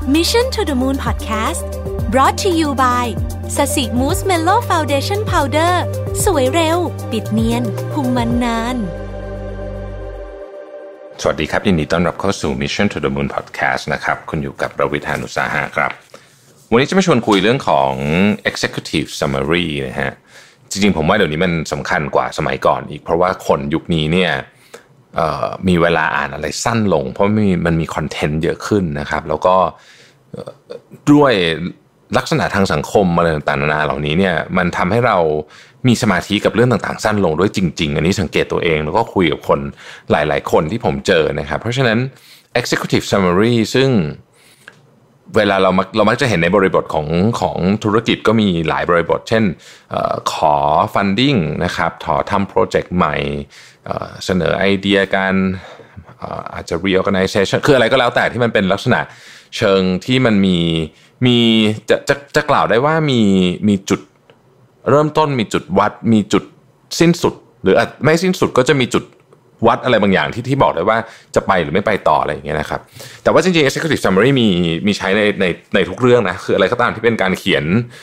Mission to the Moon Podcast brought to you by สสิมูสเมลโล่ฟาวเดชั่นพาวเดอร์สวยเร็วปิดเนียนคุมมันนานสวัสดีครับยินดีต้อนรับเข้าสู่ Mission to the Moon Podcast นะครับคุณอยู่กับประวิทย์ หาญอุตสาหะครับวันนี้จะมาชวนคุยเรื่องของ Executive Summary นะฮะจริงๆผมว่าเดี๋ยวนี้มันสำคัญกว่าสมัยก่อนอีกเพราะว่าคนยุคนี้เนี่ยมีเวลาอ่านอะไรสั้นลงเพราะมันมีคอนเทนต์เยอะขึ้นนะครับแล้วก็ด้วยลักษณะทางสังคมอะไรต่างๆนานาเหล่านี้เนี่ยมันทำให้เรามีสมาธิกับเรื่องต่างๆสั้นลงด้วยจริงๆอันนี้สังเกตตัวเองแล้วก็คุยกับคนหลายๆคนที่ผมเจอนะครับเพราะฉะนั้น Executive Summary ซึ่งเวลาเรามักจะเห็นในบริบทของธุรกิจก็มีหลายบริบทเช่นขอ funding นะครับทำโปรเจกต์ใหม่เสนอไอเดียการอาจจะ reorganization คืออะไรก็แล้วแต่ที่มันเป็นลักษณะเชิงที่มันมีจะกล่าวได้ว่ามีจุดเริ่มต้นมีจุดวัดมีจุดสิ้นสุดหรือไม่สิ้นสุดก็จะมีจุดวัดอะไรบางอย่างที่บอกได้ว่าจะไปหรือไม่ไปต่ออะไรอย่างเงี้ยนะครับแต่ว่าจริงๆ executive summary มีใช้ในทุกเรื่องนะคืออะไรก็ตามที่เป็นการเขีย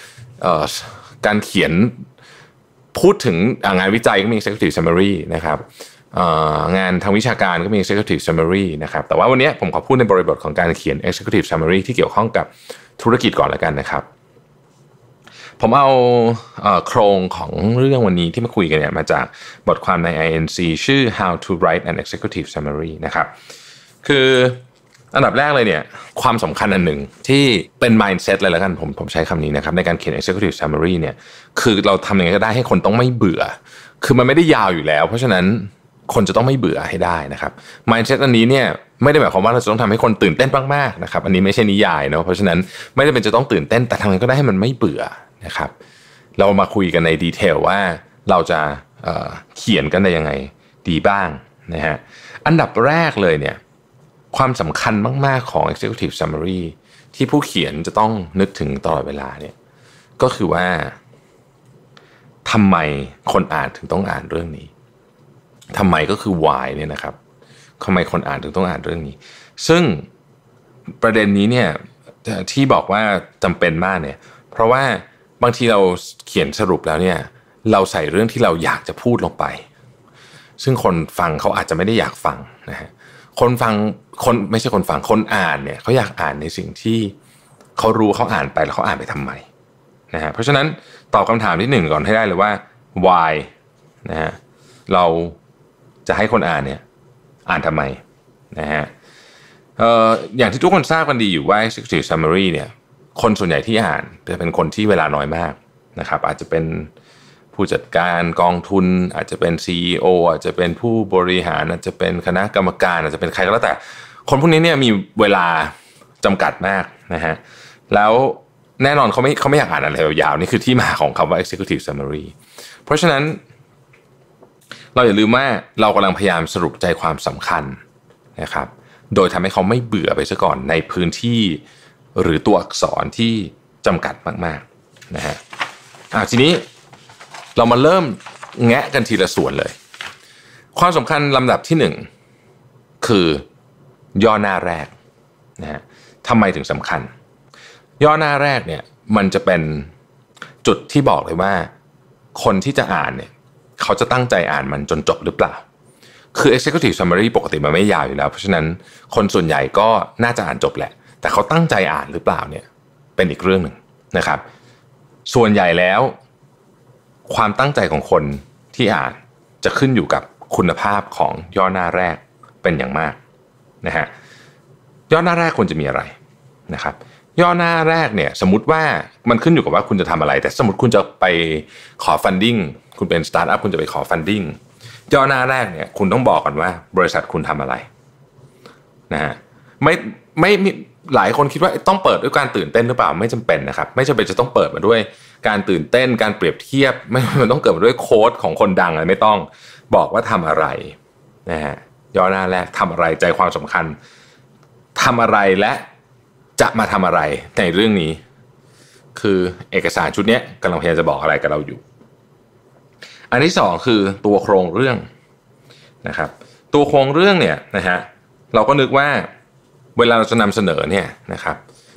นพูดถึงงานวิจัยก็มี executive summary นะครับงานทางวิชาการก็มี executive summary นะครับแต่ว่าวันนี้ผมขอพูดในบริบทของการเขียน executive summary ที่เกี่ยวข้องกับธุรกิจก่อนแล้วกันนะครับผมเอาโครงของเรื่องวันนี้ที่มาคุยกันเนี่ยมาจากบทความใน INC ชื่อ How to Write an Executive Summary นะครับคืออันดับแรกเลยเนี่ยความสำคัญอันหนึ่งที่เป็น mindset เลยแล้วกันผมใช้คำนี้นะครับในการเขียน Executive Summary เนี่ยคือเราทำยังไงก็ได้ให้คนต้องไม่เบื่อคือมันไม่ได้ยาวอยู่แล้วเพราะฉะนั้นคนจะต้องไม่เบื่อให้ได้นะครับ mindset อันนี้เนี่ยไม่ได้หมายความว่าเราจะต้องทำให้คนตื่นเต้นมากๆนะครับอันนี้ไม่ใช่นิยายเนาะเพราะฉะนั้นไม่ได้เป็นจะต้องตื่นเต้นแต่ทำยังไงก็ได้ให้มันไม่เบื่อนะครับเรามาคุยกันในดีเทลว่าเราจะเขียนกันได้ยังไงดีบ้างนะฮะอันดับแรกเลยเนี่ยความสำคัญมากๆของ Executive Summary ที่ผู้เขียนจะต้องนึกถึงตลอดเวลาเนี่ยก็คือว่าทำไมคนอ่านถึงต้องอ่านเรื่องนี้ทำไมก็คือ why เนี่ยนะครับทำไมคนอ่านถึงต้องอ่านเรื่องนี้ซึ่งประเด็นนี้เนี่ยที่บอกว่าจำเป็นมากเนี่ยเพราะว่าบางทีเราเขียนสรุปแล้วเนี่ยเราใส่เรื่องที่เราอยากจะพูดลงไปซึ่งคนฟังเขาอาจจะไม่ได้อยากฟังนะฮะไม่ใช่คนฟังคนอ่านเนี่ยเขาอยากอ่านในสิ่งที่เขารู้เขาอ่านไปแล้วเขาอ่านไปทำไมนะฮะเพราะฉะนั้นตอบคำถามที่หนึ่งก่อนให้ได้เลยว่า why นะฮะเราจะให้คนอ่านเนี่ยอ่านทำไมนะฮะอย่างที่ทุกคนทราบกันดีอยู่ว่า Executive Summary เนี่ยคนส่วนใหญ่ที่อ่านจะเป็นคนที่เวลาน้อยมากนะครับอาจจะเป็นผู้จัดการกองทุนอาจจะเป็น CEO อาจจะเป็นผู้บริหารอาจจะเป็นคณะกรรมการอาจจะเป็นใครก็แล้วแต่คนพวกนี้เนี่ยมีเวลาจำกัดมากนะฮะแล้วแน่นอนเขาไม่อยากอ่านอะไรยาวๆนี่คือที่มาของคำว่า Executive Summary เพราะฉะนั้นเราอย่าลืมว่าเรากำลังพยายามสรุปใจความสำคัญนะครับโดยทำให้เขาไม่เบื่อไปซะก่อนในพื้นที่หรือตัวอักษรที่จำกัดมากๆนะฮะทีนี้เรามาเริ่มแงะกันทีละส่วนเลยความสำคัญลำดับที่หนึ่งคือย่อหน้าแรกนะฮะทำไมถึงสำคัญย่อหน้าแรกเนี่ยมันจะเป็นจุดที่บอกเลยว่าคนที่จะอ่านเนี่ยเขาจะตั้งใจอ่านมันจนจบหรือเปล่าคือ Executive Summary ปกติมันไม่ยาวอยู่แล้วเพราะฉะนั้นคนส่วนใหญ่ก็น่าจะอ่านจบแหละแต่เขาตั้งใจอ่านหรือเปล่าเนี่ยเป็นอีกเรื่องหนึ่งนะครับส่วนใหญ่แล้วความตั้งใจของคนที่อ่านจะขึ้นอยู่กับคุณภาพของย่อหน้าแรกเป็นอย่างมากนะฮะย่อหน้าแรกควรจะมีอะไรนะครับย่อหน้าแรกเนี่ยสมมุติว่ามันขึ้นอยู่กับว่าคุณจะทำอะไรแต่สมมติคุณจะไปขอ funding คุณเป็นสตาร์ทอัพคุณจะไปขอ funding ย่อหน้าแรกเนี่ยคุณต้องบอกกันว่าบริษัทคุณทำอะไรนะฮะไม่หลายคนคิดว่าต้องเปิดด้วยการตื่นเต้นหรือเปล่าไม่จำเป็นนะครับไม่จำเป็นจะต้องเปิดมาด้วยการตื่นเต้นการเปรียบเทียบไม่มันต้องเกิดมาด้วยโค้ดของคนดังอะไรไม่ต้องบอกว่าทำอะไรนะฮะย่อหน้าแรกทำอะไรใจความสำคัญทำอะไรและจะมาทำอะไรในเรื่องนี้คือเอกสารชุดนี้กำลังพยายามจะบอกอะไรกับเราอยู่อันที่สองคือตัวโครงเรื่องนะครับตัวโครงเรื่องเนี่ยนะฮะเราก็นึกว่าเวลาเราจะนำเสนอเนี่ยนะครับ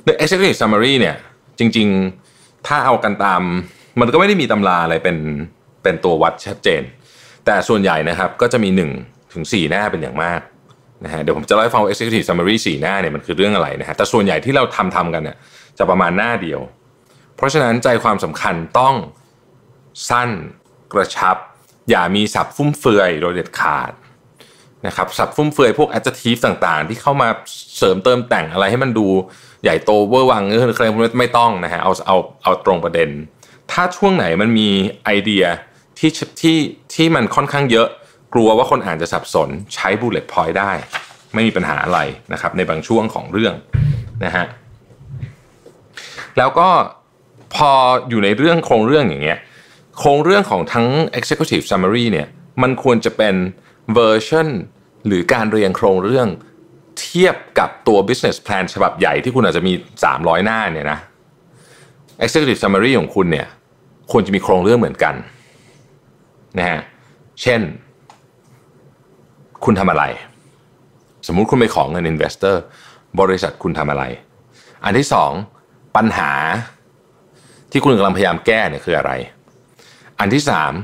executive summary เนี่ยจริงๆถ้าเอากันตามมันก็ไม่ได้มีตำราอะไรเป็นตัววัดชัดเจนแต่ส่วนใหญ่นะครับก็จะมี1 ถึง 4 หน้าเป็นอย่างมากนะฮะเดี๋ยวผมจะเล่าให้ฟังว่า executive summary 4 หน้าเนี่ยมันคือเรื่องอะไรนะฮะแต่ส่วนใหญ่ที่เราทำกันเนี่ยจะประมาณหน้าเดียวเพราะฉะนั้นใจความสำคัญต้องสั้นกระชับอย่ามีศัพท์ฟุ่มเฟือยโดยเด็ดขาดนะครับศัพท์ฟุ่มเฟือยพวก adjective ต่างๆที่เข้ามาเสริมเติมแต่งอะไรให้มันดูใหญ่โตเวอร์วังอะไรไม่ต้องนะฮะเอาตรงประเด็นถ้าช่วงไหนมันมีไอเดียที่มันค่อนข้างเยอะกลัวว่าคนอ่านจะสับสนใช้ bullet point ได้ไม่มีปัญหาอะไรนะครับในบางช่วงของเรื่องนะฮะแล้วก็พออยู่ในเรื่องโครงเรื่องอย่างเงี้ยโครงเรื่องของทั้ง executive summary เนี่ยมันควรจะเป็นเวอร์ชันหรือการเรียงโครงเรื่องเทียบกับตัว business plan ฉบับใหญ่ที่คุณอาจจะมี300หน้าเนี่ยนะ executive summary ของคุณเนี่ยควรจะมีโครงเรื่องเหมือนกันนะฮะเช่นคุณทำอะไรสมมุติคุณไปขอเงิน investor บริษัทคุณทำอะไรอันที่2ปัญหาที่คุณกำลังพยายามแก้เนี่ยคืออะไรอันที่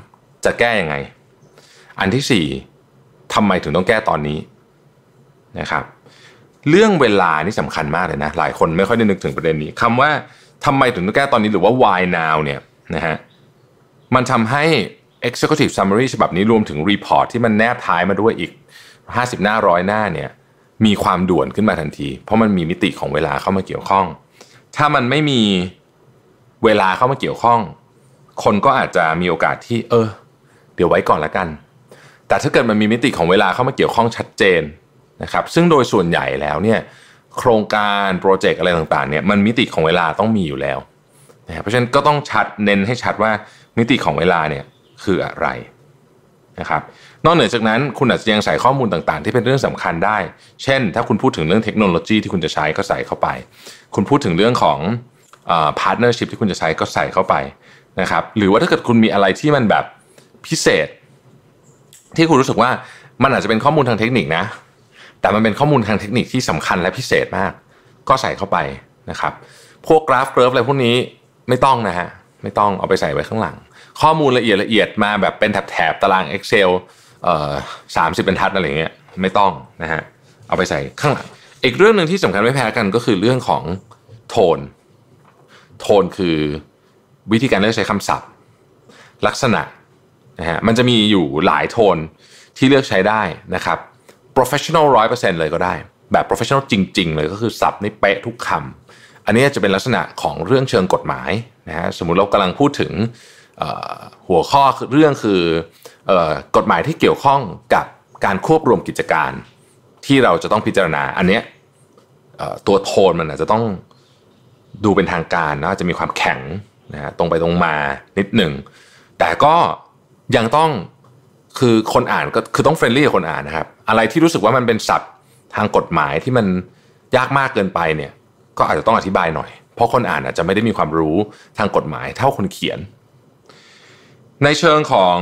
3จะแก้ยังไงอันที่4ทำไมถึงต้องแก้ตอนนี้นะครับเรื่องเวลานี่สำคัญมากเลยนะหลายคนไม่ค่อยได้นึกถึงประเด็นนี้คำว่าทำไมถึงต้องแก้ตอนนี้หรือว่า why now เนี่ยนะฮะมันทำให้ executive summary ฉบับนี้รวมถึง report ที่มันแนบท้ายมาด้วยอีก50หน้า100หน้าเนี่ยมีความด่วนขึ้นมาทันทีเพราะมันมีมิติของเวลาเข้ามาเกี่ยวข้องถ้ามันไม่มีเวลาเข้ามาเกี่ยวข้องคนก็อาจจะมีโอกาสที่เดี๋ยวไว้ก่อนละกันแต่ถ้าเกิดมันมีมิติของเวลาเข้ามาเกี่ยวข้องชัดเจนนะครับซึ่งโดยส่วนใหญ่แล้วเนี่ยโครงการโปรเจกต์อะไรต่างๆเนี่ยมันมิติของเวลาต้องมีอยู่แล้วนะเพราะฉะนั้นก็ต้องชัดเน้นให้ชัดว่ามิติของเวลาเนี่ยคืออะไรนะครับนอกเหนือจากนั้นคุณอาจจะยังใส่ข้อมูลต่างๆที่เป็นเรื่องสำคัญได้เช่นถ้าคุณพูดถึงเรื่องเทคโนโลยีที่คุณจะใช้ก็ใส่เข้าไปคุณพูดถึงเรื่องของpartnership ที่คุณจะใช้ก็ใส่เข้าไปนะครับหรือว่าถ้าเกิดคุณมีอะไรที่มันแบบพิเศษที่คุณรู้สึกว่ามันอาจจะเป็นข้อมูลทางเทคนิคนะแต่มันเป็นข้อมูลทางเทคนิคที่สำคัญและพิเศษมากก็ใส่เข้าไปนะครับพวกกราฟอะไรพวกนี้ไม่ต้องนะฮะไม่ต้องเอาไปใส่ไว้ข้างหลังข้อมูลละเอียดมาแบบเป็นแถบตาราง Excel 30 บรรทัดอะไรอย่างเงี้ยไม่ต้องนะฮะเอาไปใส่ข้างหลังอีกเรื่องนึงที่สำคัญไม่แพ้กันก็คือเรื่องของโทนคือวิธีการเลือกใช้คำศัพท์ลักษณะนะฮะมันจะมีอยู่หลายโทนที่เลือกใช้ได้นะครับ professional 100% เลยก็ได้แบบ professional จริงๆเลยก็คือศัพท์นี่เป๊ะทุกคำอันนี้จะเป็นลักษณะของเรื่องเชิงกฎหมายนะฮะสมมุติเรากำลังพูดถึงหัวข้อเรื่องคือกฎหมายที่เกี่ยวข้องกับการควบรวมกิจการที่เราจะต้องพิจารณาอันเนี้ยตัวโทนมันอาจจะต้องดูเป็นทางการนะจะมีความแข็งนะฮะตรงไปตรงมานิดหนึ่งแต่ก็ยังต้องคือคนอ่านก็คือต้องเฟรนลี่กับคนอ่านนะครับอะไรที่รู้สึกว่ามันเป็นศัพท์ทางกฎหมายที่มันยากมากเกินไปเนี่ยก็อาจจะต้องอธิบายหน่อยเพราะคนอ่านอาจจะไม่ได้มีความรู้ทางกฎหมายเท่าคนเขียนในเชิงของ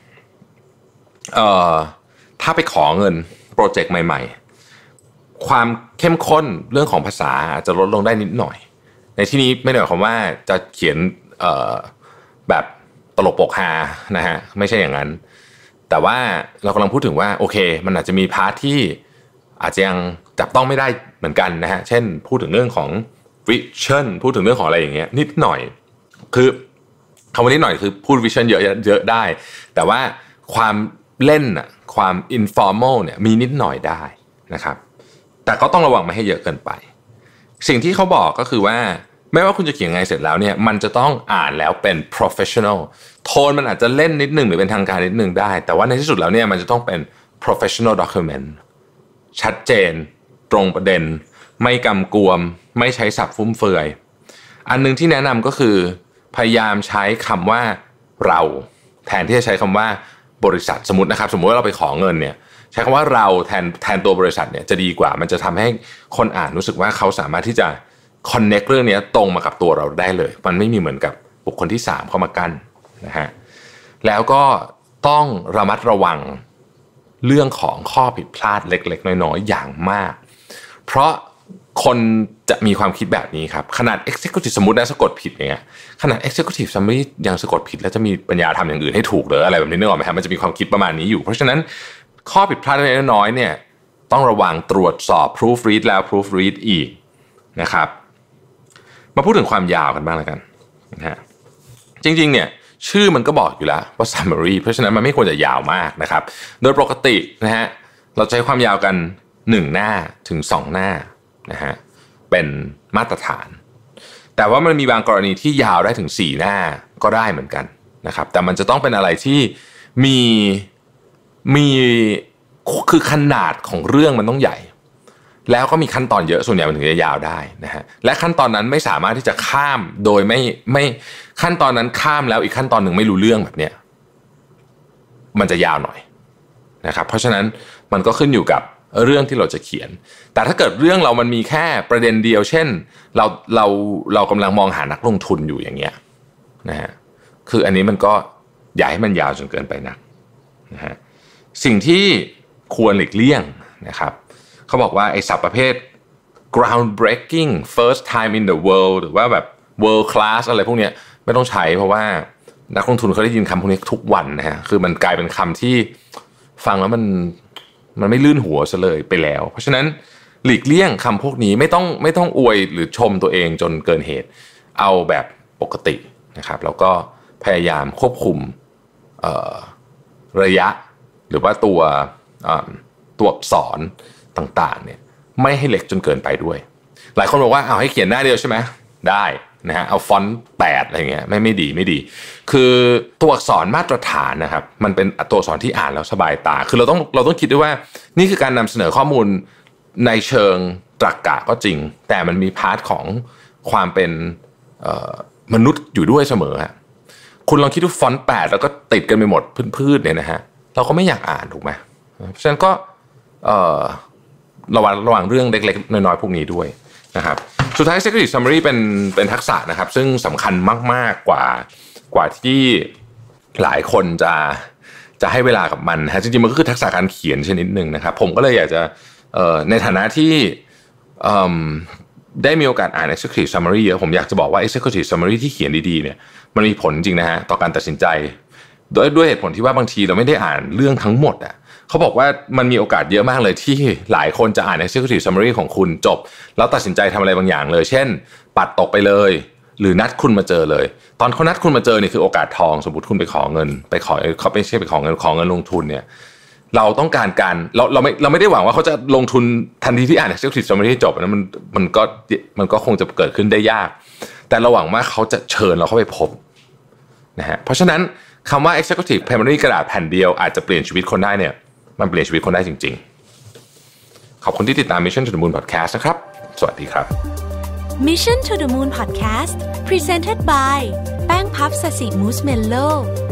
ถ้าไปขอเงินโปรเจกต์ใหม่ๆความเข้มข้นเรื่องของภาษาอาจจะลดลงได้นิดหน่อยในที่นี้ไม่ได้หมายความว่าจะเขียนแบบตลกปกฮานะฮะไม่ใช่อย่างนั้นแต่ว่าเรากำลังพูดถึงว่าโอเคมันอาจจะมีพาร์ทที่อาจจะยังจับต้องไม่ได้เหมือนกันนะฮะเช่นพูดถึงเรื่องของ vision พูดถึงเรื่องของอะไรอย่างเงี้ยนิดหน่อยคือคำว่านิดหน่อยคือพูด vision เยอะได้แต่ว่าความเล่นอ่ะความ informal เนี่ยมีนิดหน่อยได้นะครับแต่ก็ต้องระวังไม่ให้เยอะเกินไปสิ่งที่เขาบอกก็คือว่าไม่ว่าคุณจะเขียนไงเสร็จแล้วเนี่ยมันจะต้องอ่านแล้วเป็น professional โทนมันอาจจะเล่นนิดหนึ่งหรือเป็นทางการนิดหนึ่งได้แต่ว่าในที่สุดแล้วเนี่ยมันจะต้องเป็น professional document ชัดเจนตรงประเด็นไม่กำกวมไม่ใช้ศัพท์ฟุ่มเฟือยอันนึงที่แนะนำก็คือพยายามใช้คำว่าเราแทนที่จะใช้คำว่าบริษัทสมมตินะครับสมมติว่าเราไปขอเงินเนี่ยใช้คำว่าเราแทนตัวบริษัทเนี่ยจะดีกว่ามันจะทำให้คนอ่านรู้สึกว่าเขาสามารถที่จะ connect เรื่องนี้ตรงมากับตัวเราได้เลยมันไม่มีเหมือนกับบุคคลที่3เข้ามากั้นนะฮะแล้วก็ต้องระมัดระวังเรื่องของข้อผิดพลาดเล็กๆน้อยๆอย่างมากเพราะคนจะมีความคิดแบบนี้ครับขนาด Executive สมมุตินะสะกดผิดอย่างเงี้ยขนาด Executive Summary ยังสะกดผิดแล้วจะมีปัญญาทำอย่างอื่นให้ถูกหรืออะไรแบบนี้นึกออกไหมครับมันจะมีความคิดประมาณนี้อยู่เพราะฉะนั้นข้อผิดพลาดเล็กน้อยเนี่ยต้องระวังตรวจสอบ proofread แล้ว proofread อีกนะครับมาพูดถึงความยาวกันบ้างแล้วกันนะฮะจริงๆเนี่ยชื่อมันก็บอกอยู่แล้วว่า summary เพราะฉะนั้นมันไม่ควรจะยาวมากนะครับโดยปกตินะฮะเราใช้ความยาวกัน1หน้าถึง2หน้านะฮะเป็นมาตรฐานแต่ว่ามันมีบางกรณีที่ยาวได้ถึง4หน้าก็ได้เหมือนกันนะครับแต่มันจะต้องเป็นอะไรที่มีคือขนาดของเรื่องมันต้องใหญ่แล้วก็มีขั้นตอนเยอะส่วนใหญ่มันถึงจะยาวได้นะฮะและขั้นตอนนั้นไม่สามารถที่จะข้ามโดยไม่ขั้นตอนนั้นข้ามแล้วอีกขั้นตอนหนึ่งไม่รู้เรื่องแบบเนี้ยมันจะยาวหน่อยนะครับเพราะฉะนั้นมันก็ขึ้นอยู่กับเรื่องที่เราจะเขียนแต่ถ้าเกิดเรื่องเรามันมีแค่ประเด็นเดียวเช่นเรากำลังมองหานักลงทุนอยู่อย่างเงี้ยนะฮะคืออันนี้มันก็อย่าให้มันยาวจนเกินไปนักนะฮะสิ่งที่ควรหลีกเลี่ยงนะครับเขาบอกว่าไอ้ศัพท์ประเภท groundbreaking first time in the world หรือว่าแบบ world class อะไรพวกเนี้ยไม่ต้องใช้เพราะว่านักลงทุนเขาได้ยินคำพวกนี้ทุกวันนะฮะคือมันกลายเป็นคำที่ฟังแล้วมันไม่ลื่นหัวซะเลยไปแล้วเพราะฉะนั้นหลีกเลี่ยงคำพวกนี้ไม่ต้องอวยหรือชมตัวเองจนเกินเหตุเอาแบบปกตินะครับแล้วก็พยายามควบคุมระยะหรือว่าตัวอักษรต่างๆเนี่ยไม่ให้เล็กจนเกินไปด้วยหลายคนบอกว่าเอาให้เขียนหน้าเดียวใช่ไหมได้นะฮะเอาฟอนต์8อะไรเงี้ยไม่ดีคือตัวอักษรมาตรฐานนะครับมันเป็นตัวอักษรที่อ่านแล้วสบายตาคือเราต้องคิดด้วยว่านี่คือการนำเสนอข้อมูลในเชิงตรรกะก็จริงแต่มันมีพาร์ทของความเป็นมนุษย์อยู่ด้วยเสมอฮะคุณลองคิดดูฟอนต์8แล้วก็ติดกันไปหมดพืชเนี่ยนะฮะเราก็ไม่อยากอ่านถูกไหมเพราะฉะนั้นก็ระวังเรื่องเล็กๆน้อยๆพวกนี้ด้วยนะครับสุดท้าย Executive Summary เป็นทักษะนะครับซึ่งสำคัญมากๆกว่าที่หลายคนจะให้เวลากับมันฮะจริงๆมันก็คือทักษะการเขียนชนิดหนึ่งนะครับผมก็เลยอยากจะในฐานะที่ได้มีโอกาสอ่าน Executive Summary เยอะผมอยากจะบอกว่า Executive Summary ที่เขียนดีๆเนี่ยมันมีผลจริงนะฮะต่อการตัดสินใจด้วยเหตุผลที่ว่าบางทีเราไม่ได้อ่านเรื่องทั้งหมดอ่ะเขาบอกว่ามันมีโอกาสเยอะมากเลยที่หลายคนจะอ่าน Executive Summary ของคุณจบแล้วตัดสินใจทำอะไรบางอย่างเลยเช่นปัดตกไปเลยหรือนัดคุณมาเจอเลยตอนเขานัดคุณมาเจอนี่คือโอกาสทองสมมติคุณไปขอเงินเขาไม่ใช่ไปขอเงินลงทุนเนี่ยเราต้องการเราไม่ได้หวังว่าเขาจะลงทุนทันทีที่อ่าน Executive Summary จบนะมันก็คงจะเกิดขึ้นได้ยากแต่เราหวังว่าเขาจะเชิญเราเข้าไปพบนะฮะเพราะฉะนั้นคำว่า Executive Summary กระดาษแผ่นเดียวอาจจะเปลี่ยนชีวิตคนได้เนี่ยมันเปลี่ยนชีวิตคนได้จริงๆขอบคุณที่ติดตาม Mission to the Moon Podcast นะครับสวัสดีครับ Mission to the Moon Podcast Presented by แป้งพับสสิมูสเมลโล่